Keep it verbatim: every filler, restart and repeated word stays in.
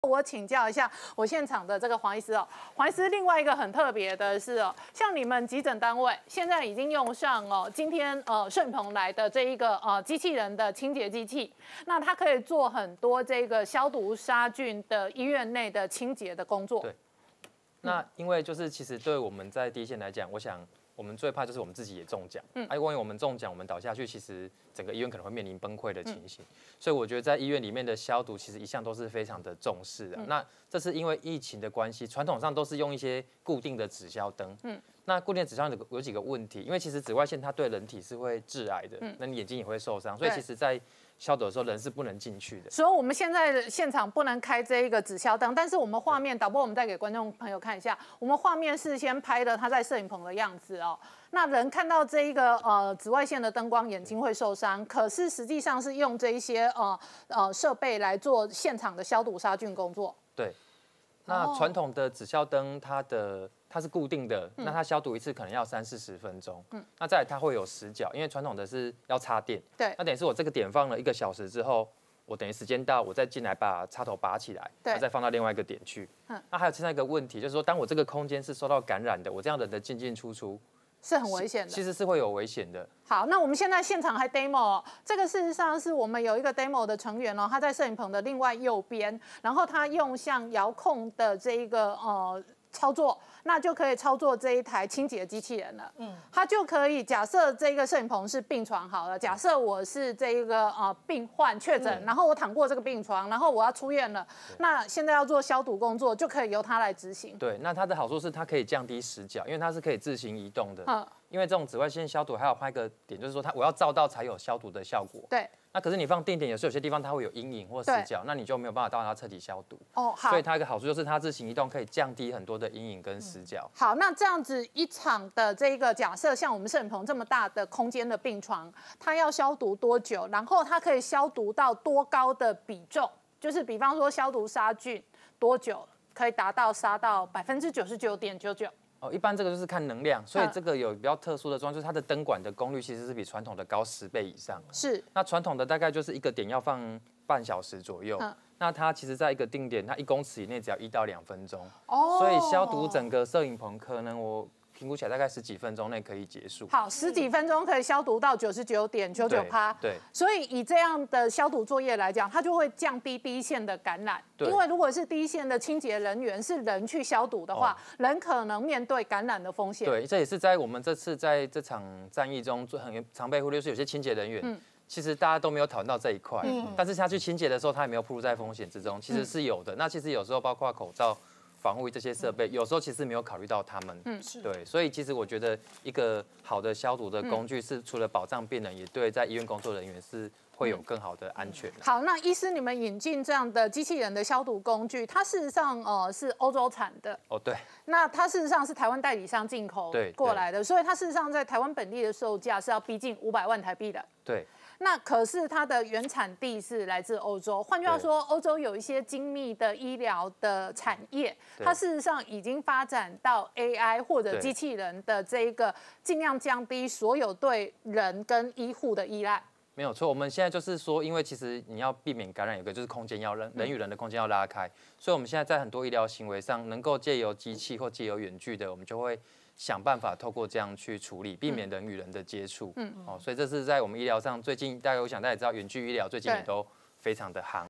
我请教一下我现场的这个黄医师哦，黄医师，另外一个很特别的是哦，像你们急诊单位现在已经用上哦，今天呃摄影棚来的这一个呃机器人的清洁机器，那它可以做很多这个消毒杀菌的医院内的清洁的工作。 对，那因为就是其实对我们在第一线来讲，我想。我们最怕就是我们自己也中奖，嗯，哎、啊，万一我们中奖，我们倒下去，其实整个医院可能会面临崩溃的情形。嗯、所以我觉得在医院里面的消毒，其实一向都是非常的重视的。嗯、那这是因为疫情的关系，传统上都是用一些固定的指消灯，嗯，那固定的指消灯有几个问题，因为其实紫外线它对人体是会致癌的，嗯，那你眼睛也会受伤，所以其实在消毒的时候人是不能进去的。 所以我们现在的现场不能开这一个指消灯，但是我们画面导播，我们再给观众朋友看一下，我们画面事先拍的他在摄影棚的样子哦。那人看到这一个呃紫外线的灯光，眼睛会受伤。可是实际上是用这一些呃呃设备来做现场的消毒杀菌工作。 对，那传统的指消灯它的它是固定的，嗯、那它消毒一次可能要三四十分钟。嗯，那再来它会有死角，因为传统的是要插电。 对， 那等于是我这个点放了一个小时之后，我等于时间到，我再进来把插头拔起来，对，再放到另外一个点去。嗯，那还有另外一个问题就是说，当我这个空间是受到感染的，我这样人的进进出出。 是很危险的， 其实是会有危险的。 好，那我们现在现场还 demo，哦、这个事实上是我们有一个 demo 的成员哦，他在摄影棚的另外右边，然后他用像遥控的这一个呃操作，那就可以操作这一台清洁机器人了。嗯，他就可以假设这个摄影棚是病床好了，假设我是这一个呃病患确诊，嗯、然后我躺过这个病床，然后我要出院了，那现在要做消毒工作，就可以由他来执行。 对，那它的好处是它可以降低死角，因为它是可以自行移动的。嗯，因为这种紫外线消毒还有拍一个点，就是说它我要照到才有消毒的效果。 对。 那可是你放定点，有时候有些地方它会有阴影或死角，那你就没有办法到它彻底消毒。哦，好。所以它一个好处就是它自行移动可以降低很多的阴影跟死角。 嗯、好，那这样子一场的这个假设，像我们摄影棚这么大的空间的病床，它要消毒多久？然后它可以消毒到多高的比重？就是比方说消毒杀菌多久可以达到杀到百分之九十九点九九？ 哦，一般这个就是看能量，所以这个有比较特殊的装置，就是它的灯管的功率其实是比传统的高十倍以上。 是。 那传统的大概就是一个点要放半小时左右，嗯、那它其实在一个定点，它一公尺以内只要一到两分钟。哦。所以消毒整个摄影棚可能我评估起来大概十几分钟内可以结束。 好，十几分钟可以消毒到九十九点九九趴。 对。 所以以这样的消毒作业来讲，它就会降低第一线的感染。因为如果是第一线的清洁人员是人去消毒的话，哦、人可能面对感染的风险。 对，这也是在我们这次在这场战役中很常被忽略，是有些清洁人员，嗯、其实大家都没有讨论到这一块。嗯、但是他去清洁的时候，他也没有暴露在风险之中，其实是有的。嗯、那其实有时候包括口罩、防护这些设备，有时候其实没有考虑到他们。嗯，是。对，所以其实我觉得一个好的消毒的工具是除了保障病人，也对在医院工作人员是会有更好的安全。 好，那医师你们引进这样的机器人的消毒工具，它事实上呃是欧洲产的。 哦，对。 那它事实上是台湾代理商进口过来的，所以它事实上在台湾本地的售价是要逼近五百万台币的。 对。 那可是它的原产地是来自欧洲，换句话说，欧洲有一些精密的医疗的产业，它事实上已经发展到 A I 或者机器人的这一个尽量降低所有对人跟医护的依赖。 没有错，我们现在就是说，因为其实你要避免感染，有个就是空间要人人与人的空间要拉开，所以我们现在在很多医疗行为上，能够借由机器或借由远距的，我们就会想办法透过这样去处理，避免人与人的接触。嗯，哦，所以这是在我们医疗上最近，大家我想大家也知道，远距医疗最近也都非常的夯。